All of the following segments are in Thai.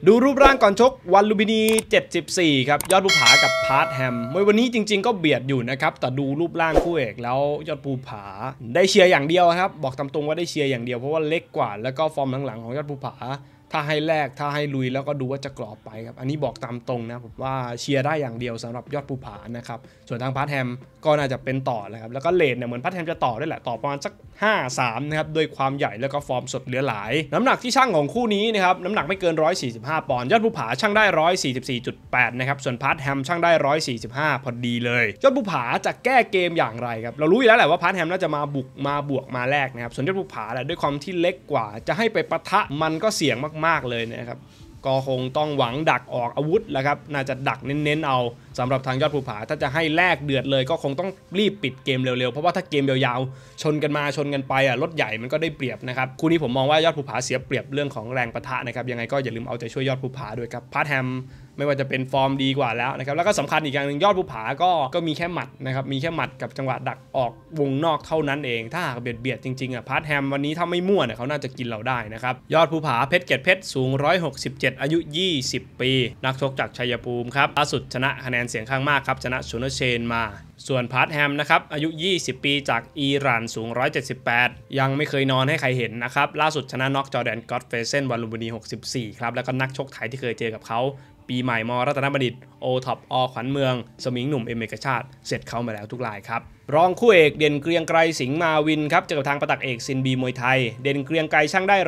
ดูรูปร่างก่อนชกวันลุมพินี74ครับยอดภูผากับพาร์ทแฮมมวยวันนี้จริงๆก็เบียดอยู่นะครับแต่ดูรูปร่างคู่เอกแล้วยอดภูผาได้เชียร์อย่างเดียวครับบอกตามตรงว่าได้เชียร์อย่างเดียวเพราะว่าเล็กกว่าแล้วก็ฟอร์มหลังๆของยอดภูผาถ้าให้แลกถ้าให้ลุยแล้วก็ดูว่าจะกรอบไปครับอันนี้บอกตามตรงนะผมว่าเชียร์ได้อย่างเดียวสำหรับยอดภูผานะครับส่วนทางพาร์ทแฮมก็น่าจะเป็นต่อแล้วครับแล้วก็เลทเนี่ยเหมือนพาร์ทแฮมจะต่อได้แหละต่อประมาณสัก5-3นะครับด้วยความใหญ่แล้วก็ฟอร์มสดเหลือหลายน้ำหนักที่ช่างของคู่นี้นะครับน้ำหนักไม่เกิน145ปอนด์ยอดภูผาช่างได้144.8นะครับส่วนพาร์ทแฮมช่างได้145พอดีเลยยอดภูผาจะแก้เกมอย่างไรครับเรารู้อยู่แล้วแหละว่าพาร์ทแฮมน่าจะมาบุกมาบวกมาแรกนะครับส่วนยอดภูผาแหละด้วยความที่เล็กกว่าจะให้ไปปะทะมันก็เสี่ยงมากๆเลยนะครับก็คงต้องหวังดักออกอาวุธแล้วครับน่าจะดักเน้นๆเอาสำหรับทางยอดภูผาถ้าจะให้แลกเดือดเลยก็คงต้องรีบปิดเกมเร็วๆเพราะว่าถ้าเกมยาวๆชนกันมาชนกันไปรถใหญ่มันก็ได้เปรียบนะครับคู่นี้ผมมองว่ายอดภูผาเสียเปรียบเรื่องของแรงปะทะนะครับยังไงก็อย่าลืมเอาใจช่วยยอดภูผาด้วยครับพาร์ทแฮมไม่ว่าจะเป็นฟอร์มดีกว่าแล้วนะครับแล้วก็สำคัญอีกอย่างหนึ่งยอดภูผาก็มีแค่หมัดนะครับมีแค่หมัดกับจังหวะดักออกวงนอกเท่านั้นเองถ้าหากเบียดจริงๆพาร์ทแฮมวันนี้ถ้าไม่มั่วเนี่ยเขาน่าจะกินเราได้นะครับยอดภูผาเพชรเกตเพชรสูง167อายุ20ปีนักชกจากชัยภูมิครับล่าสุดชนะคะแนนเสียงข้างมากครับชนะชูนเชนมาส่วนพาร์ทแฮมนะครับอายุ20ปีจากอิหร่านสูง178ยังไม่เคยนอนให้ใครเห็นนะครับล่าสุดชนะน็อกจอร์แดนก็อดเฟเซนวันลุมพินี64ครับแล้วก็นักชกไทยที่เคยเจอกับเขาปีใหม่มรัตนบัณฑิตโอท็อปอขวัญเมืองสมิงหนุ่มเอเมกชาติเสร็จเขามาแล้วทุกรายครับรองคู่เอกเด่นเกรียงไกรสิงห์มาวินครับเจอกับทางปะตักเอกซินบีมวยไทยเด่นเกรียงไกรช่างได้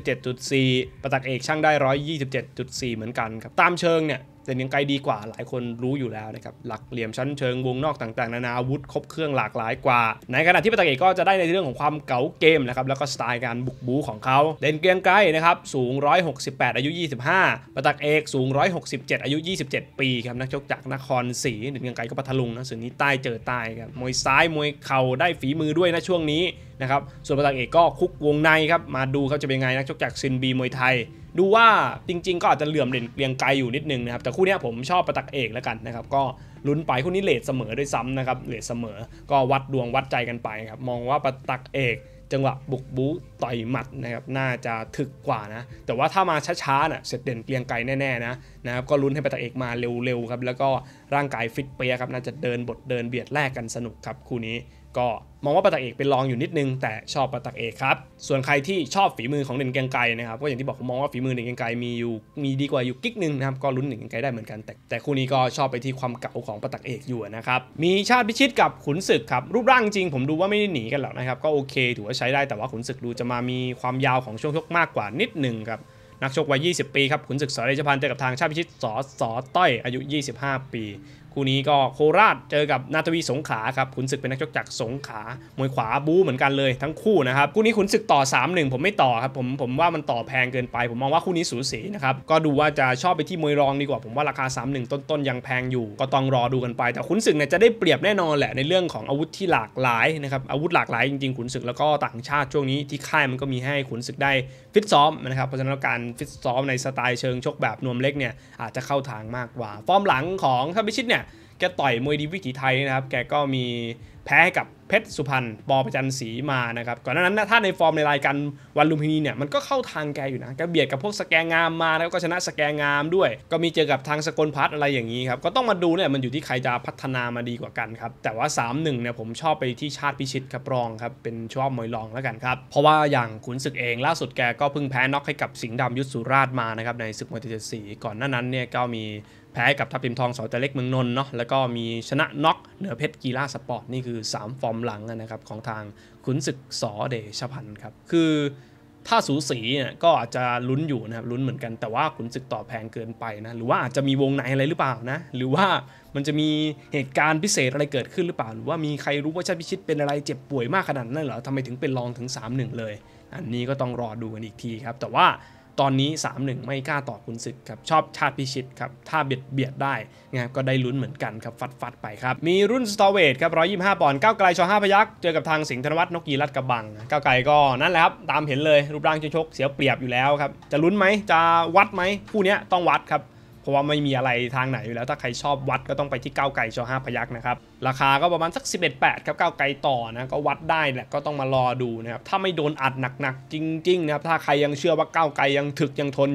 127.4ปะตักเอกช่างได้127.4เหมือนกันครับตามเชิงเนี่ยเด่นเกรียงไกรดีกว่าหลายคนรู้อยู่แล้วนะครับหลักเหลี่ยมชั้นเชิงวงนอกต่างๆนานาอาวุธครบเครื่องหลากหลายกว่าในขณะที่ปะตักเอกก็จะได้ในเรื่องของความเก๋าเกมนะครับแล้วก็สไตล์การบุกบู๊ของเขาเด่นเกรียงไกรนะครับสูง168อายุ25ปะตักเอกสูง167อายุ27ปีครับนักชกจากนครศรีเด่นเกรียงไกรก็พัทลุงนะส่วนนี้ใต้เจอใต้ครับมวยซ้ายมวยเข่าได้ฝีมือด้วยนะช่วงนี้นะครับส่วนปะตักเอกก็คุกวงในครับมาดูเขาจะเป็นไงนักชกจากซินบีมวยไทยดูว่าจริงๆก็อาจจะเหลื่อมเด่นเกรียงไกรอยู่นิดนึงนะครับแต่คู่นี้ผมชอบปะตักเอกแล้วกันนะครับก็ลุ้นไปคู่นี้เลทเสมอด้วยซ้ำนะครับเลทเสมอก็วัดดวงวัดใจกันไปครับมองว่าปะตักเอกจังหวะบุกบู๊ต่อยหมัดนะครับน่าจะถึกกว่านะแต่ว่าถ้ามาช้าๆน่ะเสร็จเด่นเกรียงไกรแน่ๆนะครับก็ลุ้นให้ปะตักเอกมาเร็วๆครับแล้วก็ร่างกายฟิตเปียครับน่าจะเดินบทเดินเบียดแลกกันสนุกครับคู่นี้ก็มองว่าปะตักเอกเป็นรองอยู่นิดนึงแต่ชอบปะตักเอกครับส่วนใครที่ชอบฝีมือของเด่นเกรียงไกรนะครับก็อย่างที่บอกผมมองว่าฝีมือเด่นเกรียงไกรมีดีกว่าอยู่กิ๊กนึงนะครับก็ลุ้นเด่นเกรียงไกรได้เหมือนกันแต่คู่นี้ก็ชอบไปที่ความเก่าของปะตักเอกอยู่นะครับมีชาติพิชิตกับขุนศึกครับรูปร่างจริงผมดูว่าไม่ได้หนีกันหรอกนะครับก็โอเคถือว่าใช้ได้แต่ว่าขุนศึกดูจะมามีความยาวของช่วงชกมากกว่านิดนึงครับนักชกวัย20ปีครับขุนศึกสเดชพันธ์เจอกับทางชาติพิชิตสต้อยอายุ25ปีคู่นี้ก็โคราชเจอกับนาทวีสงขลาครับขุนศึกเป็นนักชกจากสงขลามวยขวาบู๊เหมือนกันเลยทั้งคู่นะครับคู่นี้ขุนศึกต่อ 3-1 ผมไม่ต่อครับผมว่ามันต่อแพงเกินไปผมมองว่าคู่นี้สูสีนะครับก็ดูว่าจะชอบไปที่มวยรองดีกว่าผมว่าราคา 3-1 ต้นๆยังแพงอยู่ก็ต้องรอดูกันไปแต่ขุนศึกเนี่ยจะได้เปรียบแน่นอนแหละในเรื่องของอาวุธที่หลากหลายนะครับอาวุธหลากหลายจริงๆขุนศึกแล้วก็ต่างชาติช่วงนี้ที่ค่ายมันก็มีให้ขุนศึกได้ฟิตซ้อมนะครับเพราะฉะนั้นการฟิตซ้อมในสไตล์เชิงชกแบบนวมเล็กเนี่ยอาจจะเข้าทางมากกว่าฟอร์มหลังของชาติพิชิตเนี่ยแกต่อยมวยดีวิถีไทยนะครับแกก็มีแพ้กับเพชรสุพรรณป.ประจันศรีมานะครับก่อนหน้านั้นถ้าในฟอร์มในรายการวันลุมพินีเนี่ยมันก็เข้าทางแกอยู่นะแกเบียดกับพวกสแกงามมาแล้วก็ชนะสแกงามด้วยก็มีเจอกับทางสกลพัฒน์อะไรอย่างนี้ครับก็ต้องมาดูเนี่ยมันอยู่ที่ใครจะพัฒนามาดีกว่ากันครับแต่ว่า 3-1 เนี่ยผมชอบไปที่ชาติพิชิตครับรองครับเป็นชอบมวยรองแล้วกันครับเพราะว่าอย่างขุนศึกเองล่าสุดแกก็เพิ่งแพ้น็อกให้กับสิงห์ดำยุทธสุราษฎร์มานะครับในศึกมวย74ก่อนหน้านั้นเนี่ยก็มีแพ้กับทัพทิมทองสอแต่เล็กเมืองนนท์เนาะแล้วก็มีชนะน็อกเหนือเพชรกีฬาสปอร์ตนี่คือ3ฟอร์มหลังนะครับของทางขุนศึกสเดชพันธ์ครับคือถ้าสูสีเนี่ยก็อาจจะลุ้นอยู่นะครับลุ้นเหมือนกันแต่ว่าขุนศึกต่อแพงเกินไปนะหรือว่าอาจจะมีวงในอะไรหรือเปล่านะหรือว่ามันจะมีเหตุการณ์พิเศษอะไรเกิดขึ้นหรือเปล่าหรือว่ามีใครรู้ว่าชาติพิชิตเป็นอะไรเจ็บป่วยมากขนาดนั้นเหรอทำไมถึงเป็นรองถึง 3-1 เลยอันนี้ก็ต้องรอดูกันอีกทีครับแต่ว่าตอนนี้ 3-1 ไม่กล้าต่อขุนศึกครับชอบชาติพิชิตครับถ้าเบียดได้นะครับก็ได้ลุ้นเหมือนกันครับฟัดไปครับมีรุ่นสตอเวทครับ125ปอนด์ก้าวไกลช5พยัคฆ์เจอกับทางสิงห์ธนวัฒน์นกกีรัตกระบังก้าวไกลก็นั่นแหละครับตามเห็นเลยรูปร่างชกเสียเปรียบอยู่แล้วครับจะลุ้นไหมจะวัดไหมคู่นี้ต้องวัดครับเพราะว่าไม่มีอะไรทางไหนอยู่แล้วถ้าใครชอบวัดก็ต้องไปที่ก้าวไกลช5พยัคฆ์นะครับราคาก็ประมาณสัก 11.8 ครับก้าวไกลต่อนะก็วัดได้แหละก็ต้องมารอดูนะครับถ้าไม่โดนอัดหนักๆจริงๆนะครับถ้าใครยังเชื่อว่าก้าวไกลยังถึกยังทนอยู่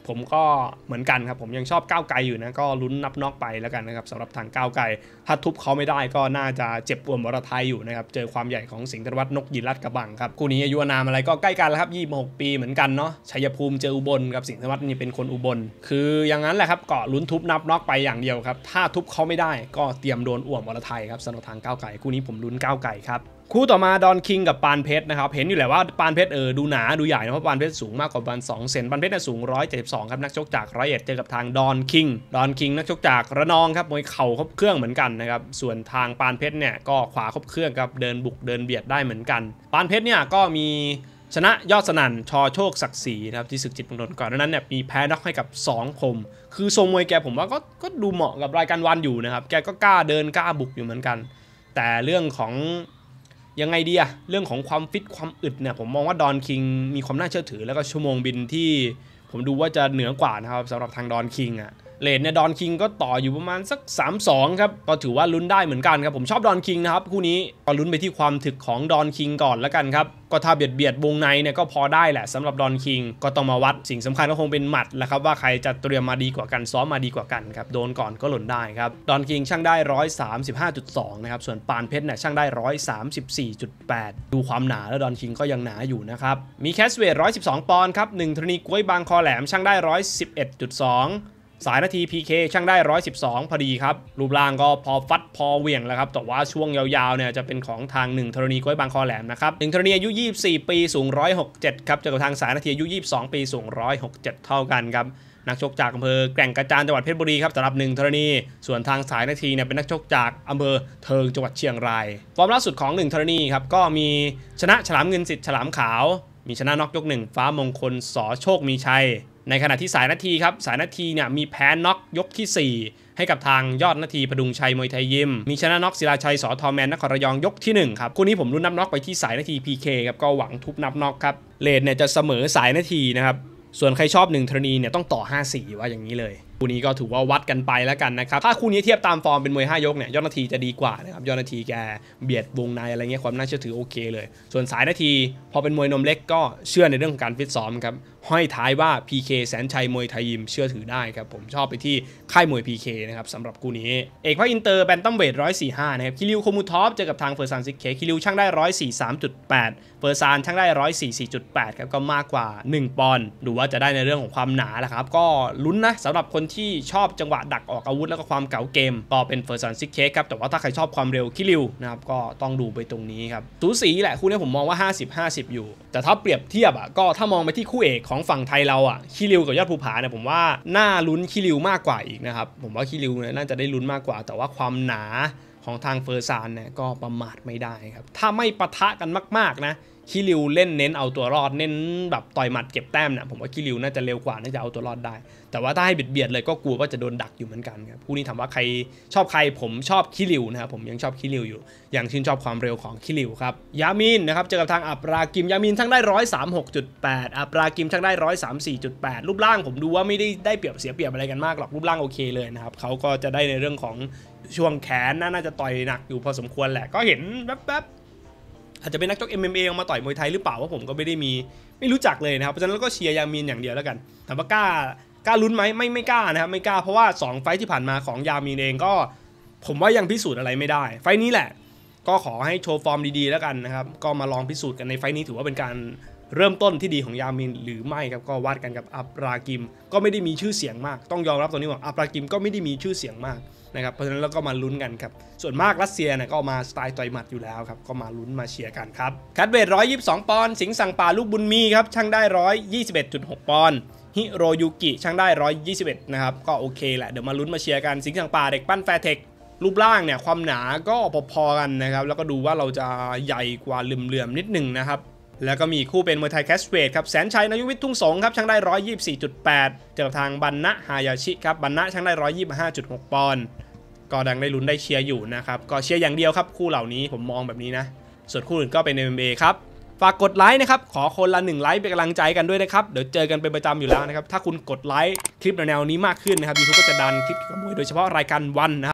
ผมก็เหมือนกันครับผมยังชอบก้าวไกลอยู่นะก็ลุ้นนับน็อกไปแล้วกันนะครับสำหรับทางก้าวไกลถ้าทุบเขาไม่ได้ก็น่าจะเจ็บปวดวรทัยอยู่นะครับเจอความใหญ่ของสิงห์ธนวัฒน์นกยินรัตน์กระบังครับคู่นี้อายุอานามอะไรก็ใกล้กันแล้วครับ26 ปีเหมือนกันเนาะชัยภูมิเจออุบลครับสิงห์ธนวัฒน์นี่เป็นคนอุบลคืออย่างนั้นแหละครับเกาะลุ้นทุบนับน็อกไปอย่างเดียวครับถ้าทุบเขาไม่ได้ก็เตรียมโดนอ่วมวรทัยครับสำหรับทางก้าวไกลคู่นี้ผมลุ้นก้าวไกลครับคู่ต่อมาดอนคิงกับปานเพชรนะครับเห็นอยู่แหละว่าปานเพชรดูหนาดูใหญ่นะเพราะปานเพชรสูงมากกว่าประมาณ2 เซนปานเพชรสูง172ครับนักชกจาก101เจอกับทางดอนคิงนักชกจากระนองครับมวยเข่าครบเครื่องเหมือนกันนะครับส่วนทางปานเพชรเนี่ยก็ขวาครบเครื่องครับเดินบุกเดินเบียดได้เหมือนกันปานเพชรเนี่ยก็มีชนะยอดสนั่นชอโชคศักดิ์ศรีนะครับที่ศึกจิตเมืองนนท์ก่อนนั้นเนี่ยมีแพ้น็อกให้กับ2 คมคือทรงมวยแกผมว่าก็ดูเหมาะกับรายการวันอยู่นะครับแกก็กล้าเดินกล้าบุกอยู่เหมือนกันแต่เรื่องของยังไงดีอะเรื่องของความฟิตความอึดเนี่ยผมมองว่าดอนคิงมีความน่าเชื่อถือแล้วก็ชั่วโมงบินที่ผมดูว่าจะเหนือกว่านะครับสำหรับทางดอนคิงอะเลนเนี่ยดอนคิงก็ต่ออยู่ประมาณสัก 3-2 ครับก็ถือว่าลุ้นได้เหมือนกันครับผมชอบดอนคิงนะครับคู่นี้ก็ลุ้นไปที่ความถึกของดอนคิงก่อนแล้วกันครับก็ถ้าเบียดวงในเนี่ยก็พอได้แหละสำหรับดอนคิงก็ต้องมาวัดสิ่งสำคัญก็คงเป็นหมัดแหละครับว่าใครจะเตรียมมาดีกว่ากันซ้อมมาดีกว่ากันครับโดนก่อนก็หล่นได้ครับดอนคิงช่างได้ 135.2 นะครับส่วนปานเพชรเนี่ยช่างได้ 134.8 ดูความหนาแล้วดอนคิงก็ยังหนาอยู่นะครับมีแคสเวท112 ปอนด์ครับ1ธรณีกล้วยบางคอแหลมช่างได้ 111.2สายนาที PK ช่างได้112พอดีครับรูปร่างก็พอฟัดพอเหวี่ยงแล้วครับแต่ว่าช่วงยาวๆเนี่ยจะเป็นของทาง1ธรณีกล้วยบางคอแหลมนะครับ1ธรณีอายุ24 ปีสูง167ครับเจอกับทางสายนาทีอายุ22 ปีสูง167เท่ากันครับนักชกจากอำเภอแก่งกระจานจังหวัดเพชรบุรีครับสำหรับ1ธรณีส่วนทางสายนาทีเนี่ยเป็นนักชกจากอำเภอเทิงจังหวัดเชียงรายฟอร์มล่าสุดของ1ธรณีครับก็มีชนะฉลามเงินสิทธิ์ฉลามขาวมีชนะน็อกยก1ฟ้ามงคลสอโชคมีชัยในขณะที่สายนาทีครับสายนาทีเนี่ยมีแพ้น็อกยกที่4ให้กับทางยอดนาทีพดุงชัยมวยไทยยิมมีชนะน็อกศิลาชัยสอทอแมนนครระยองยกที่1ครับคู่นี้ผมรุ่นนับน็อกไปที่สายนาที PK ครับก็หวังทุบนับน็อกครับเลนเนี่ยจะเสมอสายนาทีนะครับส่วนใครชอบ1ธรณีเนี่ยต้องต่อ 5-4 ว่าอย่างนี้เลยคู่นี้ก็ถือว่าวัดกันไปแล้วกันนะครับถ้าคู่นี้เทียบตามฟอร์มเป็นมวย5 ยกเนี่ยยอดนาทีจะดีกว่านะครับยอดนาทีแกเบียดวงในอะไรเงี้ยความน่าเชื่อถือโอเคเลยส่วนสายนาทีพอเป็นมวยนมเล็กก็เชื่อในเรื่องของการฟิตซ้อมครับห้อยท้ายว่า PK แสนชัยมวยไทยยิมเชื่อถือได้ครับผมชอบไปที่ค่ายมวย PK นะครับสำหรับคู่นี้เอกภาคอินเตอร์แบนตัมเวท145นะครับคิริวโคมูทอฟเจอกับทางเฟอร์ซานซิกเคคิริวช่างได้ 143.8 เฟอร์ซานช่างได้ 144.8 ครับก็มากกว่า1 ปอนด์ดูว่าจะได้ในเรื่องของความหนาแหละครับก็ลุ้นนะสำหรับคนที่ชอบจังหวะดักออกอาวุธแล้วก็ความเก๋าเกมก็เป็นเฟอร์ซานซิกเคครับแต่ว่าถ้าใครชอบความเร็วคิริวนะครับก็ต้องดูไปตรงนี้ครับสูสีแหละคู่นี้ผมมองว่า50-50อยู่แต่ถ้าเปรียบเทียบก็ถ้ามองไปที่คู่เอกของฝั่งไทยเราคิริวกับยอดภูผาเนี่ยผมว่าน่าลุ้นคิริวมากกว่าอีกนะครับผมว่าคิริวน่าจะได้ลุ้นมากกว่าแต่ว่าความหนาของทางเฟอร์ซานเนี่ยก็ประมาทไม่ได้ครับถ้าไม่ปะทะกันมากๆนะคิริวเล่นเน้นเอาตัวรอดเน้นแบบต่อยหมัดเก็บแต้มเนี่ยผมว่าคิริวน่าจะเร็วกว่าน่าจะเอาตัวรอดได้แต่ว่าถ้าให้เบียดเลยก็กลัวว่าจะโดนดักอยู่เหมือนกันครับคู่นี้ถามว่าใครชอบใครผมชอบคิริวนะครับผมยังชอบคิริวอยู่ยังชื่นชอบความเร็วของคิริวครับยามินนะครับเจอกับทางอับรากิมยามินช่างได้ 136.8 อับรากิมช่างได้ 134.8 รูปร่างผมดูว่าไม่ได้เปรียบเสียเปรียบอะไรกันมากหรอกรูปร่างโอเคเลยนะครับเขาก็จะได้ในเรื่องของช่วงแขนน่าจะต่อยหนักอยู่พอสมควรแหละก็เห็นแป๊บอาจจะเป็นนักชก MMA ออกมาต่อยมวยไทยหรือเปล่าว่าผมก็ไม่รู้จักเลยนะครับเพราะฉะนั้นก็เชียร์ยามินอย่างเดียวแล้วกันถามว่ากล้าลุ้นไหมไม่กล้านะครับไม่กล้าเพราะว่า2ไฟท์ที่ผ่านมาของยามินเองก็ผมว่ายังพิสูจน์อะไรไม่ได้ไฟท์นี้แหละก็ขอให้โชว์ฟอร์มดีๆแล้วกันนะครับก็มาลองพิสูจน์กันในไฟท์นี้ถือว่าเป็นการเริ่มต้นที่ดีของยามินหรือไม่ครับก็วัดกันกับอับรากิมก็ไม่ได้มีชื่อเสียงมากต้องยอมรับตรงนี้ว่าอับรากิมก็ไม่ได้มีชื่อเสียงมากนะครับเพราะฉะนั้นเราก็มาลุ้นกันครับส่วนมากรัสเซียเนี่ยก็มาสไตล์ต่อยหมัดอยู่แล้วครับก็มาลุ้นมาเชียร์กันครับแคทเวท122 ปอนด์สิงห์สั่งป่าลูกบุญมีครับช่างได้ 121.6 ปอนด์ฮิโรยุกิช่างได้ 121นะครับก็โอเคแหละเดี๋ยวมาลุ้นมาเชียร์กันสิงห์สั่งป่าเด็กปั้นแฟร์เทครูปร่างเนี่ยความหนาก็พอๆกันนะครับแล้วก็ดูว่าเราจะใหญ่กว่าเหลื่อมๆนิดหนึ่งนะครับแล้วก็มีคู่เป็นมวยไทยแคชเวทครับแสนชัยนายุวิทย์ทุ่งสงครับช่างได้ 124.8 เจอกับทางบันนะฮายาชิครับบันนะช่างได้ 125.6 ปอนด์ก็ดังได้ลุ้นได้เชียร์อยู่นะครับก็เชียร์อย่างเดียวครับคู่เหล่านี้ผมมองแบบนี้นะส่วนคู่อื่นก็เป็น MMA ครับฝากกดไลค์นะครับขอคนละ1 ไลค์เป็นกำลังใจกันด้วยนะครับเดี๋ยวเจอกันเป็นประจำอยู่แล้วนะครับถ้าคุณกดไลค์คลิปแนวนี้มากขึ้นนะครับ YouTube ก็จะดันคลิปเกี่ยวกับมวยโดยเฉพาะรายการวันนะครับ